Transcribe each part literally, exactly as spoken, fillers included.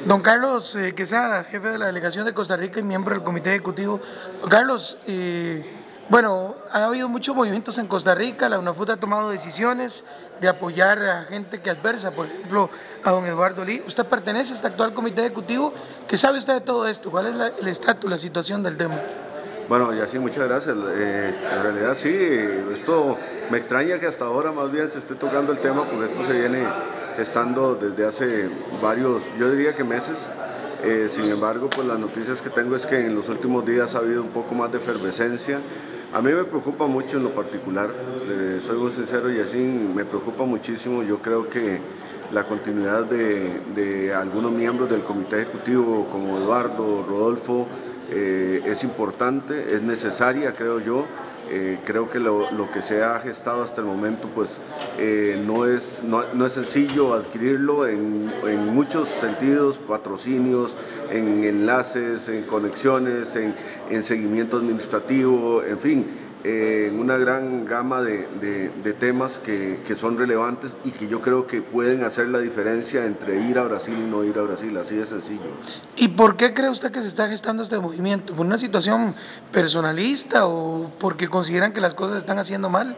Don Carlos eh, Quesada, jefe de la delegación de Costa Rica y miembro del comité ejecutivo. Don Carlos, eh, bueno, ha habido muchos movimientos en Costa Rica, la UNAFUT ha tomado decisiones de apoyar a gente que adversa, por ejemplo, a don Eduardo Lee. Usted pertenece a este actual comité ejecutivo. ¿Qué sabe usted de todo esto? ¿Cuál es la, el estatus, la situación del tema? Bueno, ya sí, muchas gracias. Eh, en realidad sí, esto me extraña que hasta ahora más bien se esté tocando el tema, porque esto se viene estando desde hace varios, yo diría que meses. Eh, sin embargo, pues las noticias que tengo es que en los últimos días ha habido un poco más de efervescencia. A mí me preocupa mucho en lo particular, eh, soy muy sincero y así me preocupa muchísimo. Yo creo que la continuidad de, de algunos miembros del comité ejecutivo como Eduardo, Rodolfo, eh, es importante, es necesaria, creo yo. Eh, creo que lo, lo que se ha gestado hasta el momento pues eh, no, es, no, no es sencillo adquirirlo en, en muchos sentidos, patrocinios, en enlaces, en conexiones, en, en seguimiento administrativo, en fin, eh, en una gran gama de, de, de temas que, que son relevantes y que yo creo que pueden hacer la diferencia entre ir a Brasil y no ir a Brasil, así de sencillo. ¿Y por qué cree usted que se está gestando este movimiento? ¿Por una situación personalista o porque consideran que las cosas se están haciendo mal?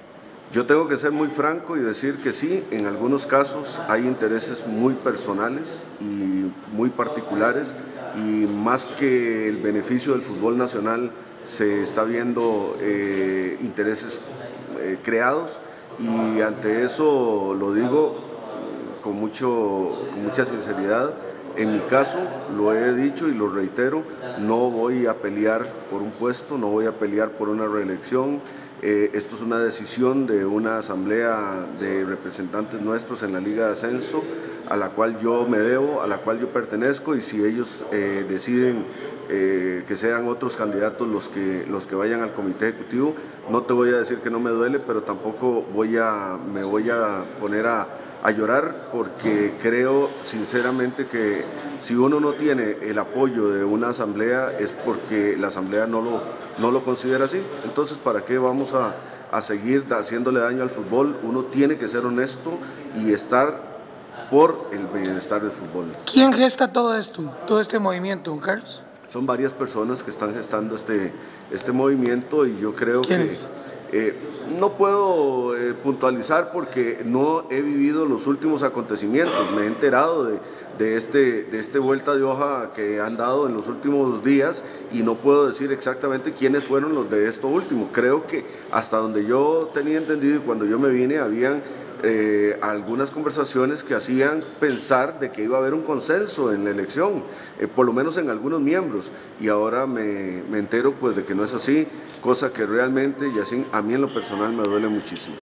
Yo tengo que ser muy franco y decir que sí, en algunos casos hay intereses muy personales y muy particulares, y más que el beneficio del fútbol nacional se está viendo eh, intereses eh, creados, y ante eso lo digo con, mucho, con mucha sinceridad. En mi caso, lo he dicho y lo reitero, no voy a pelear por un puesto, no voy a pelear por una reelección. Eh, esto es una decisión de una asamblea de representantes nuestros en la Liga de Ascenso, a la cual yo me debo, a la cual yo pertenezco, y si ellos eh, deciden eh, que sean otros candidatos los que, los que vayan al comité ejecutivo, no te voy a decir que no me duele, pero tampoco voy a, me voy a poner a a llorar, porque creo sinceramente que si uno no tiene el apoyo de una asamblea es porque la asamblea no lo, no lo considera así. Entonces, ¿para qué vamos a, a seguir haciéndole daño al fútbol? Uno tiene que ser honesto y estar por el bienestar del fútbol. ¿Quién gesta todo esto, todo este movimiento, don Carlos? Son varias personas que están gestando este, este movimiento, y yo creo que... Eh, no puedo eh, puntualizar porque no he vivido los últimos acontecimientos. Me he enterado de, de, este, de este vuelta de hoja que han dado en los últimos días, y no puedo decir exactamente quiénes fueron los de esto último. Creo que hasta donde yo tenía entendido y cuando yo me vine, habían eh, algunas conversaciones que hacían pensar de que iba a haber un consenso en la elección, eh, por lo menos en algunos miembros, y ahora me, me entero pues de que no es así, cosa que realmente, y así a mí en lo personal me duele muchísimo.